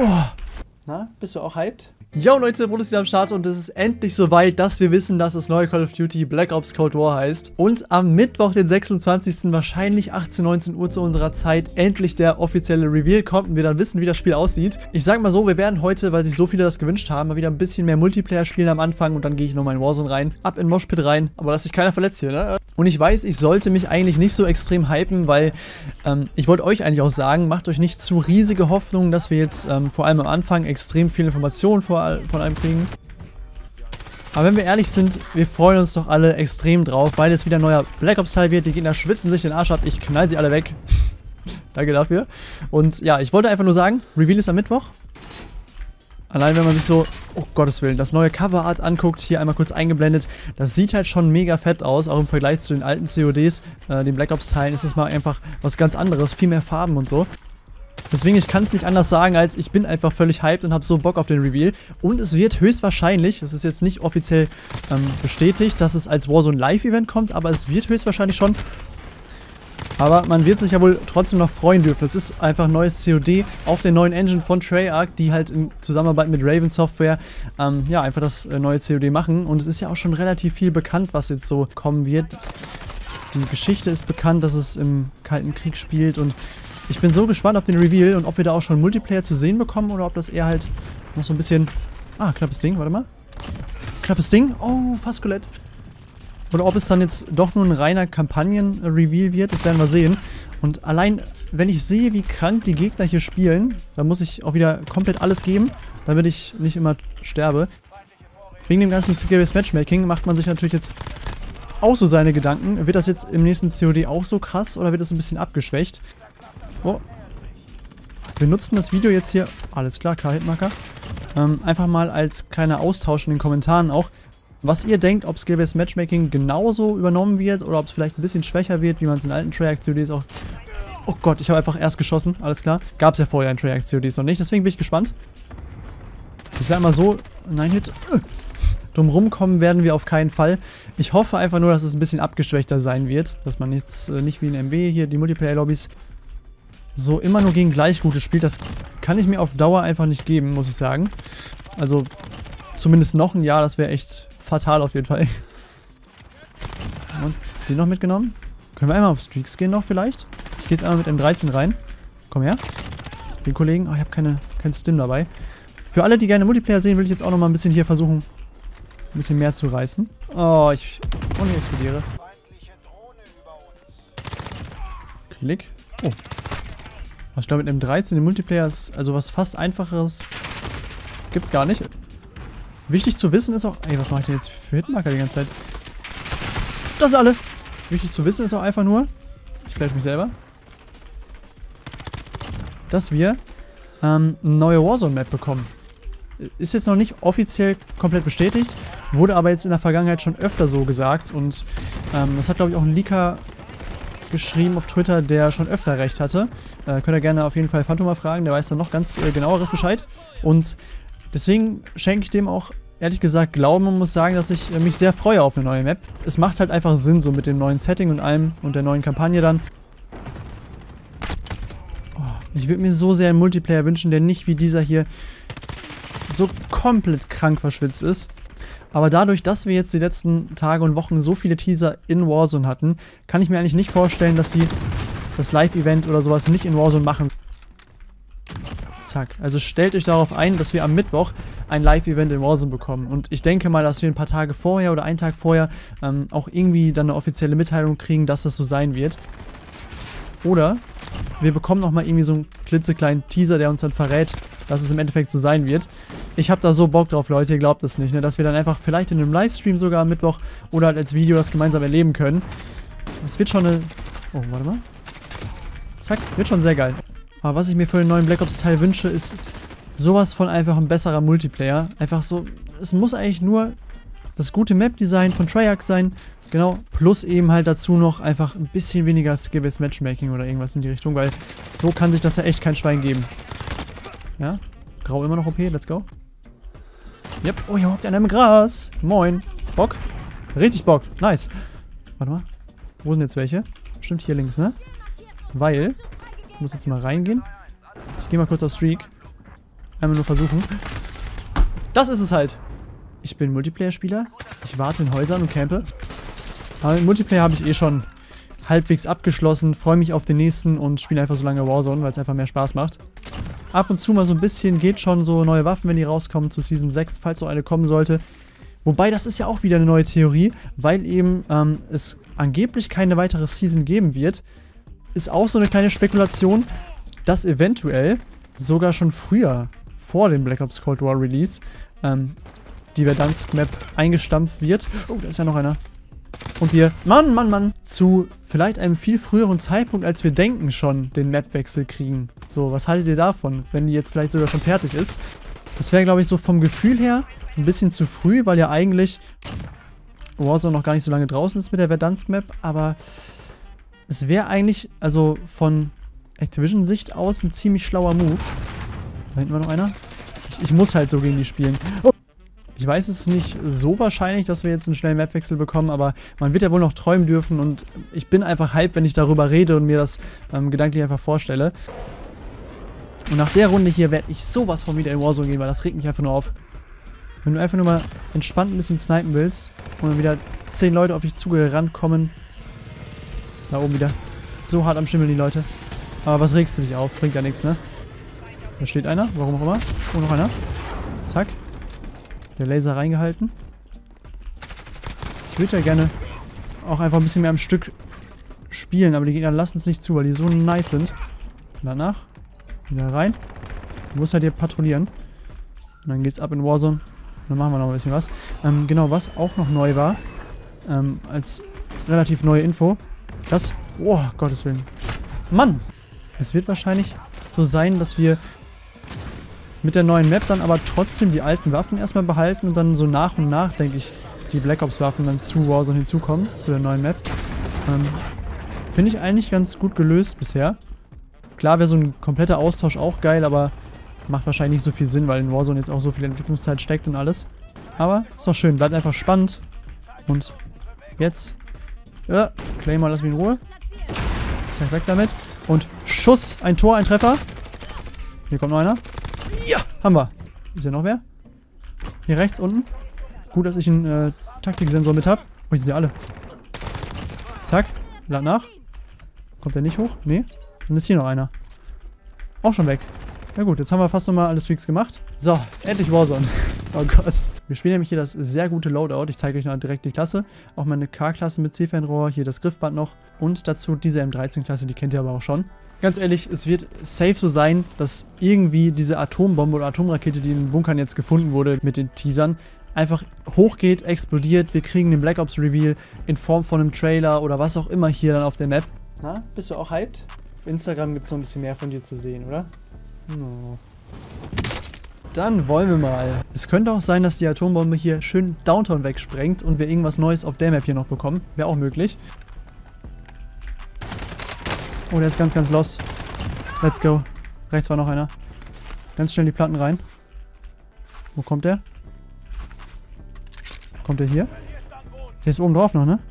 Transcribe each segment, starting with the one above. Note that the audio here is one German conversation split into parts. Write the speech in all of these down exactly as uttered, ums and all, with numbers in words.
Oh. Na, bist du auch hyped? Yo Leute, Bruder ist wieder am Start und es ist endlich soweit, dass wir wissen, dass das neue Call of Duty Black Ops Cold War heißt. Und am Mittwoch, den sechsundzwanzigsten wahrscheinlich achtzehn, neunzehn Uhr zu unserer Zeit, endlich der offizielle Reveal kommt und wir dann wissen, wie das Spiel aussieht. Ich sag mal so, wir werden heute, weil sich so viele das gewünscht haben, mal wieder ein bisschen mehr Multiplayer spielen am Anfang und dann gehe ich nochmal in Warzone rein, ab in Moshpit rein, aber dass sich keiner verletzt hier, ne? Und ich weiß, ich sollte mich eigentlich nicht so extrem hypen, weil ähm, ich wollte euch eigentlich auch sagen, macht euch nicht zu riesige Hoffnungen, dass wir jetzt ähm, vor allem am Anfang extrem viel Informationen vor, von allem kriegen. Aber wenn wir ehrlich sind, wir freuen uns doch alle extrem drauf, weil es wieder ein neuer Black Ops Teil wird. Die Gegner schwitzen sich den Arsch ab, ich knall sie alle weg. Danke dafür. Und ja, ich wollte einfach nur sagen, Reveal ist am Mittwoch. Allein wenn man sich so, oh Gottes Willen, das neue Coverart anguckt, hier einmal kurz eingeblendet, das sieht halt schon mega fett aus, auch im Vergleich zu den alten C O Ds, äh, den Black Ops Teilen ist das mal einfach was ganz anderes, viel mehr Farben und so. Deswegen, ich kann es nicht anders sagen, als ich bin einfach völlig hyped und habe so Bock auf den Reveal. Und es wird höchstwahrscheinlich, das ist jetzt nicht offiziell ähm, bestätigt, dass es als Warzone Live-Event kommt, aber es wird höchstwahrscheinlich schon. Aber man wird sich ja wohl trotzdem noch freuen dürfen. Es ist einfach ein neues C O D auf der neuen Engine von Treyarch, die halt in Zusammenarbeit mit Raven Software ähm, ja, einfach das äh, neue C O D machen. Und es ist ja auch schon relativ viel bekannt, was jetzt so kommen wird. Die Geschichte ist bekannt, dass es im Kalten Krieg spielt und ich bin so gespannt auf den Reveal und ob wir da auch schon Multiplayer zu sehen bekommen oder ob das eher halt noch so ein bisschen... Ah, knappes Ding, warte mal. Knappes Ding? Oh, fast Skelett. Oder ob es dann jetzt doch nur ein reiner Kampagnen-Reveal wird, das werden wir sehen. Und allein, wenn ich sehe, wie krank die Gegner hier spielen, dann muss ich auch wieder komplett alles geben, damit ich nicht immer sterbe. Wegen dem ganzen Skill-Based Matchmaking macht man sich natürlich jetzt auch so seine Gedanken. Wird das jetzt im nächsten C O D auch so krass oder wird es ein bisschen abgeschwächt? Oh. Wir nutzen das Video jetzt hier, alles klar, K-Hitmarker, ähm, einfach mal als kleiner Austausch in den Kommentaren auch, was ihr denkt, ob Skill-Based Matchmaking genauso übernommen wird oder ob es vielleicht ein bisschen schwächer wird, wie man es in alten Treyarch-C O Ds auch... Oh Gott, ich habe einfach erst geschossen, alles klar. Gab es ja vorher in Treyarch-C O Ds noch nicht, deswegen bin ich gespannt. Ich sag mal so, nein, Hit. Drum rumkommen werden wir auf keinen Fall. Ich hoffe einfach nur, dass es ein bisschen abgeschwächter sein wird, dass man jetzt äh, nicht wie in M W hier die Multiplayer-Lobbys so immer nur gegen Gleichgute spielt. Das kann ich mir auf Dauer einfach nicht geben, muss ich sagen. Also zumindest noch ein Jahr, das wäre echt fatal auf jeden Fall. Und den noch mitgenommen? Können wir einmal auf Streaks gehen noch vielleicht? Ich gehe jetzt einmal mit M dreizehn rein. Komm her. Den Kollegen. Oh, ich habe keine, kein Stim dabei. Für alle, die gerne Multiplayer sehen, will ich jetzt auch noch mal ein bisschen hier versuchen, ein bisschen mehr zu reißen. Oh, ich... Oh, ne, explodiere. Klick. Oh. Ich glaube, mit M dreizehn im Multiplayer ist also was fast Einfacheres gibt's gar nicht. Wichtig zu wissen ist auch... Ey, was mache ich denn jetzt für Hitmarker die ganze Zeit? Das sind alle! Wichtig zu wissen ist auch einfach nur... Ich flash mich selber. Dass wir ähm, eine neue Warzone-Map bekommen. Ist jetzt noch nicht offiziell komplett bestätigt, wurde aber jetzt in der Vergangenheit schon öfter so gesagt und ähm, das hat, glaube ich, auch ein Leaker geschrieben auf Twitter, der schon öfter recht hatte. Äh, könnt ihr gerne auf jeden Fall Phantom mal fragen, der weiß dann noch ganz äh, genaueres Bescheid. Und deswegen schenke ich dem auch, ehrlich gesagt, Glauben und muss sagen, dass ich äh, mich sehr freue auf eine neue Map. Es macht halt einfach Sinn, so mit dem neuen Setting und allem und der neuen Kampagne dann. Oh, ich würde mir so sehr einen Multiplayer wünschen, der nicht wie dieser hier so komplett krank verschwitzt ist. Aber dadurch, dass wir jetzt die letzten Tage und Wochen so viele Teaser in Warzone hatten, kann ich mir eigentlich nicht vorstellen, dass sie das Live-Event oder sowas nicht in Warzone machen. Zack. Also stellt euch darauf ein, dass wir am Mittwoch ein Live-Event in Warzone bekommen. Und ich denke mal, dass wir ein paar Tage vorher oder einen Tag vorher ähm, auch irgendwie dann eine offizielle Mitteilung kriegen, dass das so sein wird. Oder wir bekommen nochmal irgendwie so einen klitzekleinen Teaser, der uns dann verrät, dass es im Endeffekt so sein wird. Ich habe da so Bock drauf, Leute, ihr glaubt es nicht, ne? Dass wir dann einfach vielleicht in einem Livestream sogar am Mittwoch oder halt als Video das gemeinsam erleben können. Das wird schon eine... Oh, warte mal. Zack, wird schon sehr geil. Aber was ich mir für den neuen Black Ops Teil wünsche, ist sowas von einfach ein besserer Multiplayer. Einfach so, es muss eigentlich nur das gute Map-Design von Treyarch sein. Genau, plus eben halt dazu noch einfach ein bisschen weniger Skill-Based Matchmaking oder irgendwas in die Richtung, weil so kann sich das ja echt kein Schwein geben. Ja, Grau immer noch O P, let's go. Yep, oh, hier hockt einer im Gras. Moin. Bock? Richtig Bock, nice. Warte mal, wo sind jetzt welche? Stimmt, hier links, ne? Weil, ich muss jetzt mal reingehen. Ich gehe mal kurz auf Streak. Einmal nur versuchen. Das ist es halt. Ich bin Multiplayer-Spieler. Ich warte in Häusern und campe. Aber im Multiplayer habe ich eh schon halbwegs abgeschlossen. Freue mich auf den nächsten und spiele einfach so lange Warzone, weil es einfach mehr Spaß macht. Ab und zu mal so ein bisschen geht schon so neue Waffen, wenn die rauskommen zu Season sechs, falls so eine kommen sollte. Wobei, das ist ja auch wieder eine neue Theorie, weil eben ähm, es angeblich keine weitere Season geben wird. Ist auch so eine kleine Spekulation, dass eventuell sogar schon früher, vor dem Black Ops Cold War Release, ähm, die Verdansk-Map eingestampft wird. Oh, da ist ja noch einer. Und wir, Mann, Mann, Mann, zu vielleicht einem viel früheren Zeitpunkt, als wir denken, schon den Mapwechsel kriegen. So, was haltet ihr davon, wenn die jetzt vielleicht sogar schon fertig ist? Das wäre, glaube ich, so vom Gefühl her ein bisschen zu früh, weil ja eigentlich Warzone noch gar nicht so lange draußen ist mit der Verdansk-Map, aber es wäre eigentlich, also von Activision-Sicht aus, ein ziemlich schlauer Move. Da hinten war noch einer. Ich, ich muss halt so gegen die spielen. Oh. Ich weiß, es ist nicht so wahrscheinlich, dass wir jetzt einen schnellen Mapwechsel bekommen, aber man wird ja wohl noch träumen dürfen und ich bin einfach hyped, wenn ich darüber rede und mir das ähm, gedanklich einfach vorstelle. Und nach der Runde hier werde ich sowas von wieder in Warzone gehen, weil das regt mich einfach nur auf. Wenn du einfach nur mal entspannt ein bisschen snipen willst und dann wieder zehn Leute auf dich zugerannt kommen. Da oben wieder. So hart am Schimmeln die Leute. Aber was regst du dich auf? Bringt ja nichts, ne? Da steht einer, warum auch immer. Oh, noch einer. Zack. Der Laser reingehalten. Ich würde ja gerne auch einfach ein bisschen mehr am Stück spielen, aber die Gegner lassen es nicht zu, weil die so nice sind. Danach wieder rein. Du musst halt hier patrouillieren. Und dann geht's ab in Warzone. Und dann machen wir noch ein bisschen was. Ähm, genau, was auch noch neu war, ähm, als relativ neue Info, das... Oh, Gottes Willen. Mann! Es wird wahrscheinlich so sein, dass wir mit der neuen Map dann aber trotzdem die alten Waffen erstmal behalten und dann so nach und nach, denke ich, die Black Ops Waffen dann zu Warzone hinzukommen, zu der neuen Map. Ähm, Finde ich eigentlich ganz gut gelöst bisher. Klar wäre so ein kompletter Austausch auch geil, aber macht wahrscheinlich nicht so viel Sinn, weil in Warzone jetzt auch so viel Entwicklungszeit steckt und alles. Aber ist doch schön, bleibt einfach spannend. Und jetzt... Ja, Claymore, lass mich in Ruhe. Zack, weg damit. Und Schuss, ein Tor, ein Treffer. Hier kommt noch einer. Ja, haben wir. Ist ja noch wer? Hier rechts unten. Gut, dass ich einen äh, Taktiksensor mit habe. Oh, hier sind ja alle. Zack, lad nach. Kommt der nicht hoch? Nee. Dann ist hier noch einer. Auch schon weg. Ja gut, jetzt haben wir fast nochmal alle Streaks gemacht. So, endlich Warzone. Oh Gott. Wir spielen nämlich hier das sehr gute Loadout. Ich zeige euch noch direkt die Klasse. Auch meine K-Klasse mit C-Fernrohr. Hier das Griffband noch. Und dazu diese M dreizehn Klasse, die kennt ihr aber auch schon. Ganz ehrlich, es wird safe so sein, dass irgendwie diese Atombombe oder Atomrakete, die in den Bunkern jetzt gefunden wurde mit den Teasern, einfach hochgeht, explodiert. Wir kriegen den Black Ops Reveal in Form von einem Trailer oder was auch immer hier dann auf der Map. Na, bist du auch hyped? Auf Instagram gibt es noch ein bisschen mehr von dir zu sehen, oder? No. Dann wollen wir mal. Es könnte auch sein, dass die Atombombe hier schön Downtown wegsprengt und wir irgendwas Neues auf der Map hier noch bekommen. Wäre auch möglich. Oh, der ist ganz, ganz lost. Let's go. Rechts war noch einer. Ganz schnell die Platten rein. Wo kommt der? Kommt der hier? Der ist oben drauf noch, ne?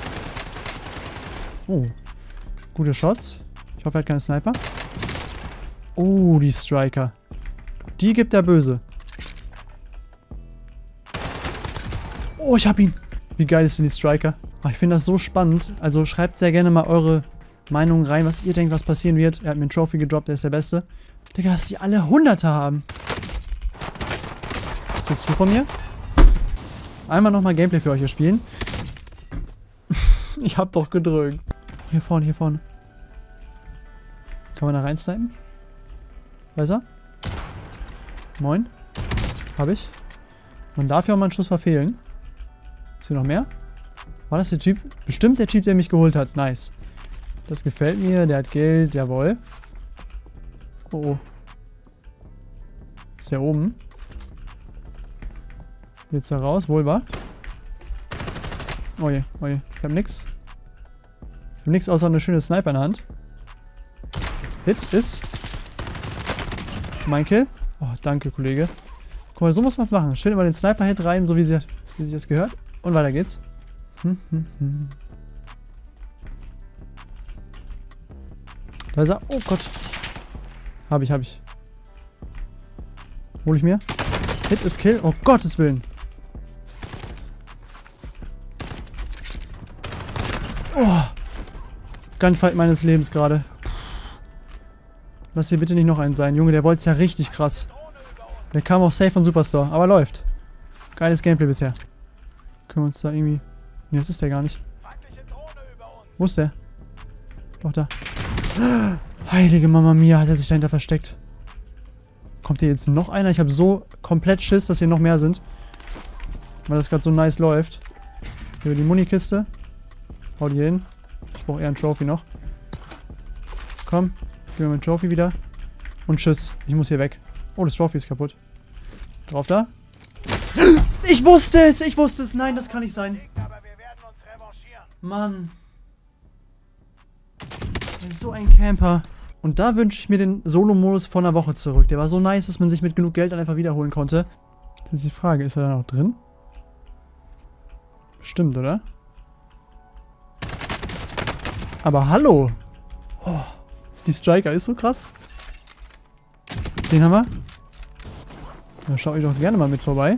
Oh. Gute Shots. Ich hoffe, er hat keine Sniper. Oh, die Striker. Die gibt der Böse. Oh, ich hab ihn. Wie geil ist denn die Striker? Ach, ich finde das so spannend. Also schreibt sehr gerne mal eure Meinungen rein, was ihr denkt, was passieren wird. Er hat mir einen Trophy gedroppt, der ist der Beste. Digga, dass die alle Hunderter haben. Was willst du von mir? Einmal nochmal Gameplay für euch hier spielen. Ich hab doch gedrückt. Hier vorne, hier vorne. Kann man da rein snipen? Da ist er. Moin. Hab ich. Man darf ja auch mal einen Schuss verfehlen. Ist hier noch mehr? War das der Typ? Bestimmt der Typ, der mich geholt hat. Nice. Das gefällt mir. Der hat Geld. Jawohl. Oh, oh. Ist der oben? Jetzt da raus. Wohl wahr. Oh je, oh je. Ich hab nix. Ich hab nix außer eine schöne Sniper in der Hand. Hit ist mein Kill. Oh, danke, Kollege. Guck mal, so muss man es machen. Schön immer den Sniper-Hit rein, so wie, sie, wie sich das gehört. Und weiter geht's. Hm, hm, hm. Da ist er. Oh Gott. Hab ich, hab ich. Hol ich mir. Hit ist Kill. Oh Gottes Willen. Oh. Gunfight meines Lebens gerade. Lass hier bitte nicht noch einen sein. Junge, der wollte es ja richtig krass. Der kam auch safe von Superstore, aber läuft. Geiles Gameplay bisher. Können wir uns da irgendwie... Ne, das ist der gar nicht. Wo ist der? Doch, da. Heilige Mama Mia, hat er sich dahinter versteckt. Kommt hier jetzt noch einer? Ich habe so komplett Schiss, dass hier noch mehr sind. Weil das gerade so nice läuft. Hier die Munikiste. Hau die hier hin. Ich brauche eher einen Trophy noch. Komm, gib mir mein Trophy wieder. Und tschüss. Ich muss hier weg. Oh, das Trophy ist kaputt. Drauf da. Ich wusste es! Ich wusste es! Nein, das kann nicht sein. Mann. Er ist so ein Camper. Und da wünsche ich mir den Solo-Modus von einer Woche zurück. Der war so nice, dass man sich mit genug Geld dann einfach wiederholen konnte. Das ist die Frage, ist er da noch drin? Stimmt, oder? Aber hallo! Oh, die Striker ist so krass. Den haben wir. Da schaue ich doch gerne mal mit vorbei.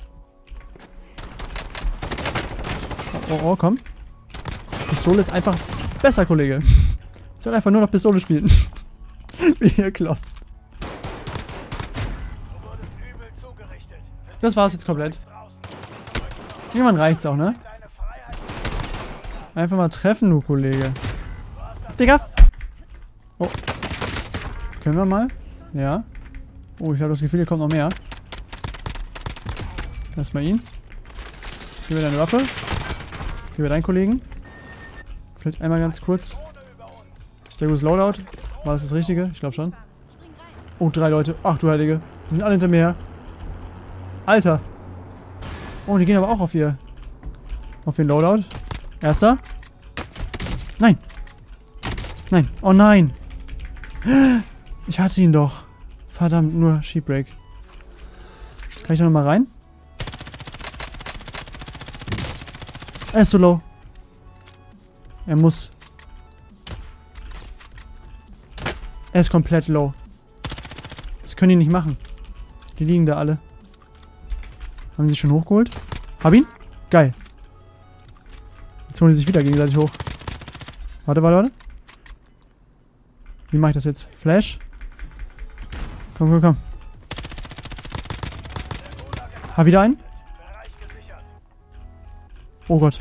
Oh, oh, oh, komm. Pistole ist einfach besser, Kollege. Ich soll einfach nur noch Pistole spielen. Wie ihr klopft. Das war's jetzt komplett. Irgendwann reicht's auch, ne? Einfach mal treffen, du Kollege. Digga! Oh. Können wir mal? Ja. Oh, ich habe das Gefühl, hier kommt noch mehr. Lass mal ihn. Gib mir deine Waffe. Gib mir deinen Kollegen. Vielleicht einmal ganz kurz. Sehr gutes Loadout. War das das Richtige? Ich glaube schon. Oh, drei Leute. Ach du Heilige. Die sind alle hinter mir her. Alter. Oh, die gehen aber auch auf ihr. Auf den Loadout. Erster. Nein. Nein. Oh nein. Ich hatte ihn doch. Verdammt, nur Sheepbreak. Kann ich da nochmal rein? Er ist so low. Er muss. Er ist komplett low. Das können die nicht machen. Die liegen da alle. Haben sie sich schon hochgeholt? Hab ihn? Geil. Jetzt holen die sich wieder gegenseitig hoch. Warte, warte, warte. Wie mache ich das jetzt? Flash? Komm, komm, komm. Hab wieder einen? Oh Gott.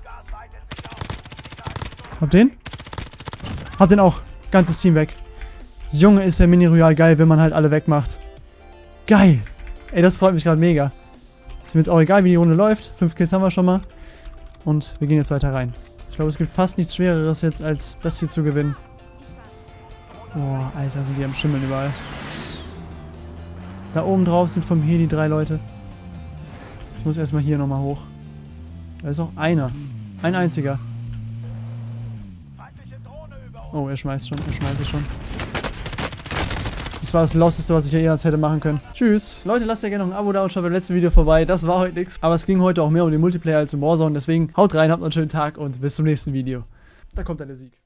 Hab den? Hab den auch. Ganzes Team weg. Junge, ist der Mini-Royal geil, wenn man halt alle wegmacht. Geil. Ey, das freut mich gerade mega. Ist mir jetzt auch egal, wie die Runde läuft. Fünf Kills haben wir schon mal. Und wir gehen jetzt weiter rein. Ich glaube, es gibt fast nichts Schwereres jetzt, als das hier zu gewinnen. Boah, Alter, sind die am Schimmeln überall. Da oben drauf sind vom Heli drei Leute. Ich muss erstmal hier nochmal hoch. Da ist auch einer. Ein einziger. Oh, er schmeißt schon. Er schmeißt es schon. Das war das Losteste, was ich hier jemals hätte machen können. Tschüss. Leute, lasst ja gerne noch ein Abo da und schaut beim letzten Video vorbei. Das war heute nichts. Aber es ging heute auch mehr um den Multiplayer als um Warzone. Deswegen haut rein, habt noch einen schönen Tag und bis zum nächsten Video. Da kommt dann der Sieg.